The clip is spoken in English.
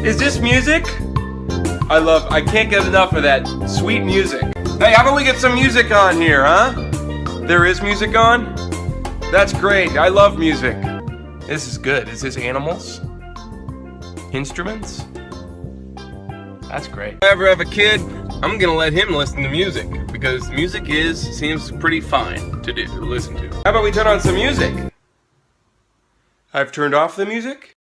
Is this music? I can't get enough of that sweet music. Hey, how about we get some music on here, huh? There is music on? That's great, I love music. This is good. Is this animals? Instruments? That's great. If I ever have a kid, I'm gonna let him listen to music, because music seems pretty fine to listen to. How about we turn on some music? I've turned off the music.